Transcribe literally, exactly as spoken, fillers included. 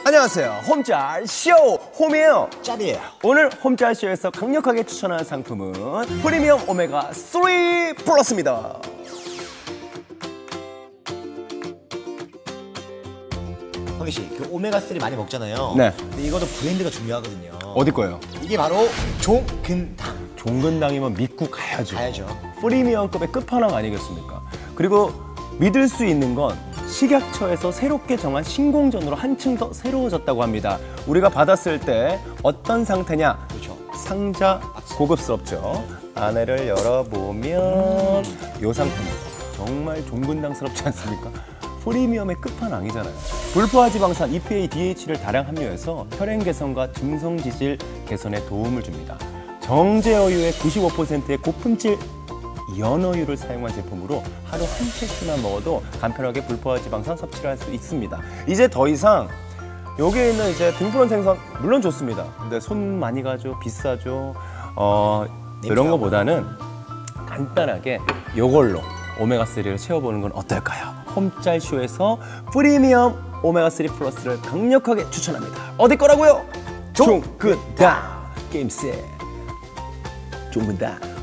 안녕하세요. 홈짤쇼 홈이에요. 짤이에요. 오늘 홈짤쇼에서 강력하게 추천하는 상품은 프리미엄 오메가 삼 플러스입니다. 황희 씨, 그 오메가 삼 많이 먹잖아요. 네. 근데 이것도 브랜드가 중요하거든요. 어디 거예요? 이게 바로 종근당. 종근당이면 믿고 가야죠. 가야죠. 프리미엄급의 끝판왕 아니겠습니까? 그리고 믿을 수 있는 건 식약처에서 새롭게 정한 신공전으로 한층 더 새로워졌다고 합니다. 우리가 받았을 때 어떤 상태냐? 그렇죠. 상자 고급스럽죠. 안에를 열어보면 음. 요 상태입니다. 정말 종근당스럽지 않습니까? 프리미엄의 끝판왕이잖아요. 불포화 지방산 이 피 에이 디 에이치를 다량 함유해서 혈행 개선과 중성 지질 개선에 도움을 줍니다. 정제어유의 구십오 퍼센트의 고품질 연어유를 사용한 제품으로 하루 한 팩씩만 먹어도 간편하게 불포화 지방산 섭취를 할 수 있습니다. 이제 더 이상 여기에 있는 이제 등푸른 생선 물론 좋습니다. 근데 손 많이 가죠, 비싸죠. 어, 이런 거보다는 간단하게 이걸로 오메가 삼을 채워보는 건 어떨까요? 홈짤쇼에서 프리미엄 오메가 삼 플러스를 강력하게 추천합니다. 어디 거라고요? 종근당 게임셋 종근당.